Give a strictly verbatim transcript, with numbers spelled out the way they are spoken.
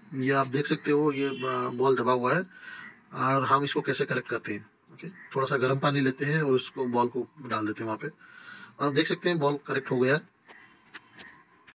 ये आप देख सकते हो, ये बॉल दबा हुआ है। और हम इसको कैसे करेक्ट करते हैं, ओके, थोड़ा सा गर्म पानी लेते हैं और उसको बॉल को डाल देते हैं वहाँ पे। आप देख सकते हैं बॉल करेक्ट हो गया है।